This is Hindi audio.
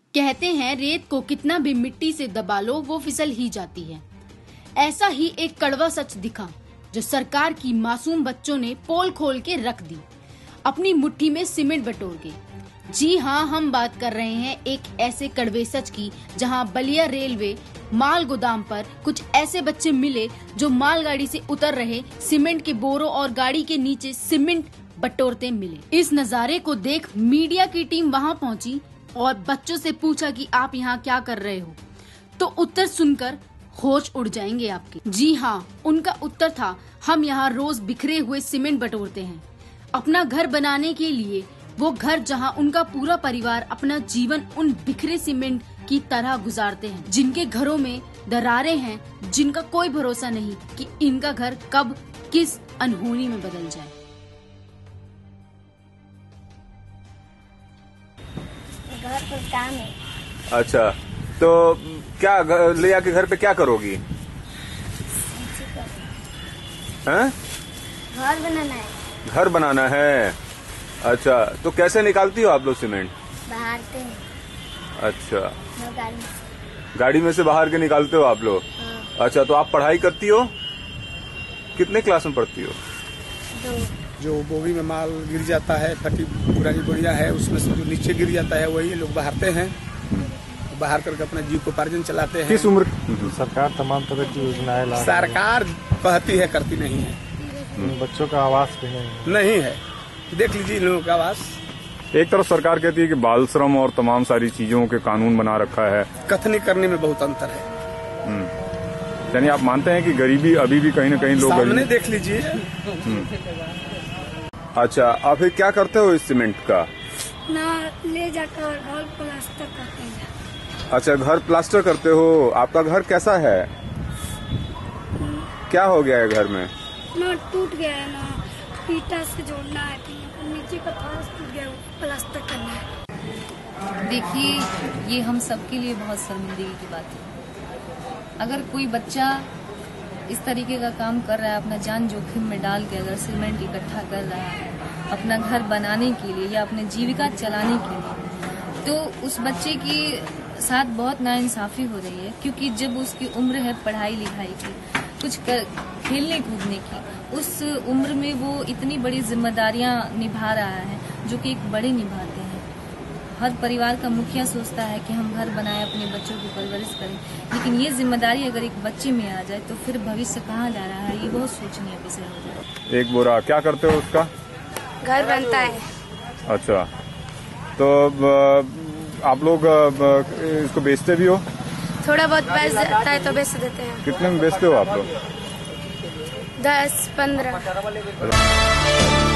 कहते हैं रेत को कितना भी मिट्टी से दबा लो वो फिसल ही जाती है। ऐसा ही एक कड़वा सच दिखा जो सरकार की मासूम बच्चों ने पोल खोल के रख दी अपनी मुट्ठी में सीमेंट बटोर के। जी हाँ, हम बात कर रहे हैं एक ऐसे कड़वे सच की जहां बलिया रेलवे माल गोदाम पर कुछ ऐसे बच्चे मिले जो मालगाड़ी से उतर रहे सीमेंट के बोरों और गाड़ी के नीचे सीमेंट बटोरते मिले। इस नजारे को देख मीडिया की टीम वहां पहुंची और बच्चों से पूछा कि आप यहाँ क्या कर रहे हो, तो उत्तर सुनकर होश उड़ जाएंगे आपके। जी हाँ, उनका उत्तर था, हम यहाँ रोज बिखरे हुए सीमेंट बटोरते हैं अपना घर बनाने के लिए। वो घर जहाँ उनका पूरा परिवार अपना जीवन उन बिखरे सीमेंट की तरह गुजारते हैं, जिनके घरों में दरारें हैं, जिनका कोई भरोसा नहीं कि इनका घर कब किस अनहोनी में बदल जाए। घर पर काम है। अच्छा, तो क्या ले आके घर पे क्या करोगी? हैं? घर बनाना है। घर बनाना है। अच्छा, तो कैसे निकालती हो आप लोग सीमेंट? बाहर से। अच्छा, गाड़ी में। गाड़ी में से बाहर के निकालते हो आप लोग? हाँ। अच्छा, तो आप पढ़ाई करती हो? कितने क्लास में पढ़ती हो? 2। जो बोगी में माल गिर जाता है, फटी पुरानी बोरियां है, उसमें से जो नीचे गिर जाता है वही लोग बहारते हैं, बाहर करके अपना जीविकोपार्जन चलाते हैं। किस उम्र? सरकार तमाम तरह की योजनाएं ला रही है। सरकार कहती है, करती नहीं है। बच्चों का आवास भी नहीं है। देख लीजिए इन लोगों का आवास। एक तरफ सरकार कहती है कि बाल श्रम और तमाम सारी चीजों के कानून बना रखा है। कथनी करने में बहुत अंतर है। यानी आप मानते हैं कि गरीबी अभी भी कहीं न कहीं लोग सामने देख लीजिए। अच्छा, आप फिर क्या करते हो इस सीमेंट का? ना ले जाकर घर प्लास्टर करते हैं। अच्छा, घर प्लास्टर करते हो। आपका घर कैसा है? क्या हो गया है घर में? ना टूट गया है, ना ईटा से जोड़ना है, नीचे का फर्श टूट गया, प्लास्टर करना है। देखिए, ये हम सबके लिए बहुत शर्मिंदगी की बात है। अगर कोई बच्चा इस तरीके का काम कर रहा है, अपना जान जोखिम में डाल के अगर सीमेंट इकट्ठा कर रहा है अपना घर बनाने के लिए या अपने जीविका चलाने के लिए, तो उस बच्चे के साथ बहुत नाइंसाफी हो रही है। क्योंकि जब उसकी उम्र है पढ़ाई लिखाई की, कुछ खेलने कूदने की, उस उम्र में वो इतनी बड़ी जिम्मेदारियां निभा रहा है जो कि एक बड़े निभाते हैं। हर परिवार का मुखिया सोचता है कि हम घर बनाएं, अपने बच्चों की परवरिश करें, लेकिन ये जिम्मेदारी अगर एक बच्चे में आ जाए तो फिर भविष्य कहाँ जा रहा है, ये बहुत सोचनीय विषय हो जाए। एक बोरा क्या करते हो उसका? घर बनता है। अच्छा, तो आप लोग इसको बेचते भी हो? थोड़ा बहुत बेच जाता है तो बेच देते हैं। कितने में बेचते हो आप लोग? 10-15।